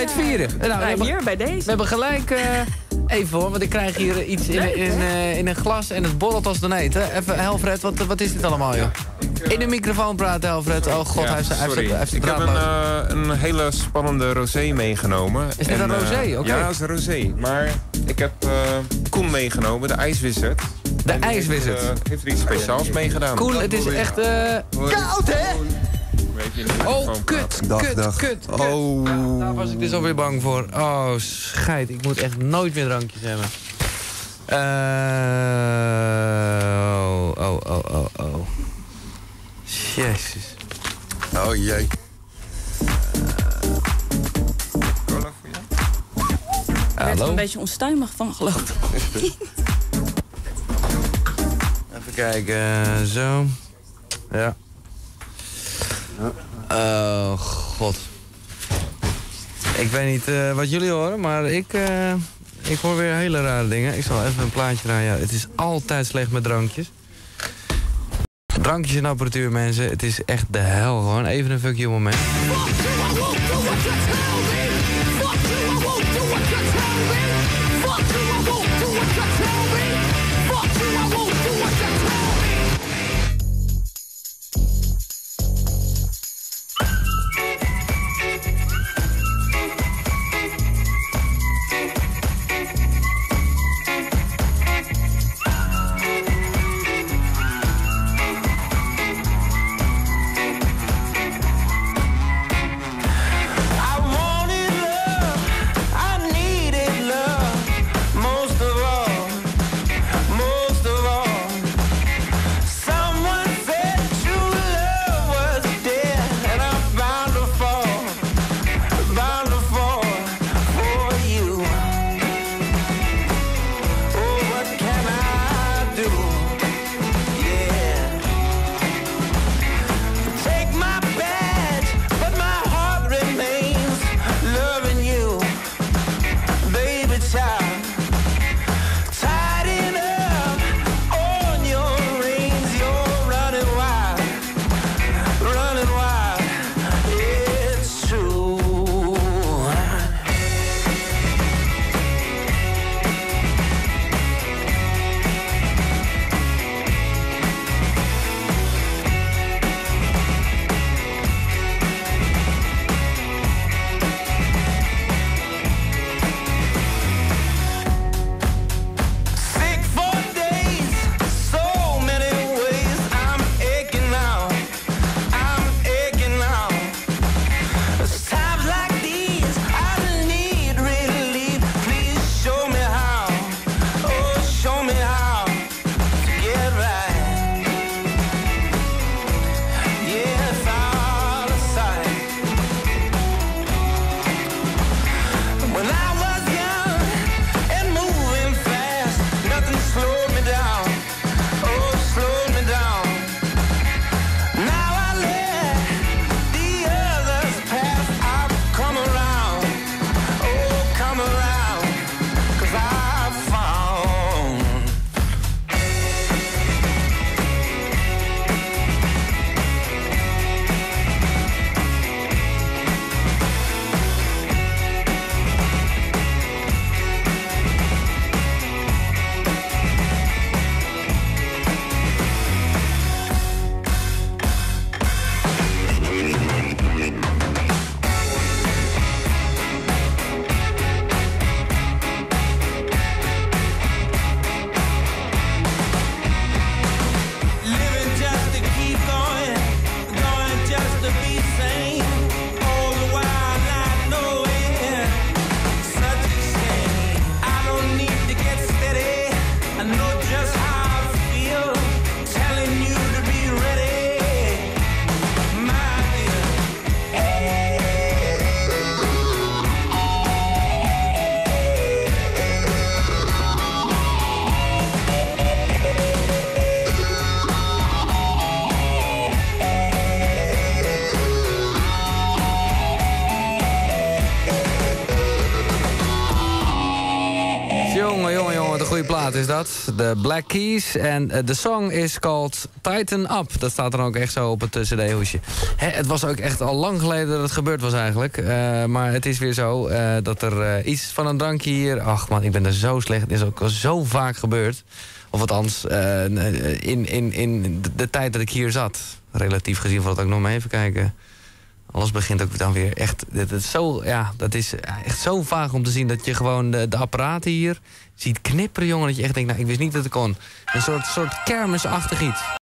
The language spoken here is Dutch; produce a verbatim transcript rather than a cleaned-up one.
je het vieren? Nou, Nou, we hier, hebben, bij deze. we hebben gelijk... Uh, even hoor, want ik krijg hier iets in, Leuk, in, uh, in een glas en het borrelt als dan eten. Even, Helfred, wat, wat is dit allemaal, joh? In de microfoon praten, Helfred. Oh god, Ja, hij heeft zijn sorry. hij heeft ik heb een, uh, een hele spannende rosé meegenomen. Is dit en, een rosé? Oké. Okay. Ja, dat is een rosé. Maar ik heb uh, Koen meegenomen, de ijswizard. De ijswizard? Heeft, uh, heeft er iets speciaals mee gedaan. Koen, het is echt uh, koud, hè? Oh, kut, dag, kut, dag. kut, kut. Oh. Ja, daar was ik dus alweer bang voor. Oh, scheid. Ik moet echt nooit meer drankjes hebben. Uh, oh, oh, oh, oh, oh. Jezus. Oh jee. Cola voor jou? Ik werd er Hallo? een beetje onstuimig van, geloof ik. Even kijken, zo. Ja. Oh, god. Ik weet niet uh, wat jullie horen, maar ik, uh, ik hoor weer hele rare dingen. Ik zal even een plaatje draaien. Ja, het is altijd slecht met drankjes. Drankjes en apparatuur, mensen. Het is echt de hel gewoon. Even een fuck you moment. goede plaat is dat. De Black Keys. En uh, de song is called Tighten Up. Dat staat dan ook echt zo op het uh, cd-hoesje. Hè, het was ook echt al lang geleden dat het gebeurd was eigenlijk. Uh, maar het is weer zo uh, dat er uh, iets van een drankje hier... Ach man, ik ben er zo slecht. Het is ook al zo vaak gebeurd. Of althans, uh, in, in, in de tijd dat ik hier zat. Relatief gezien valt het ook nog maar even kijken. Alles begint ook dan weer echt... Dat is, zo, ja, dat is echt zo vaag om te zien dat je gewoon de, de apparaten hier ziet knipperen, jongen. Dat je echt denkt, nou, ik wist niet dat het kon. Een soort, soort kermisachtig iets.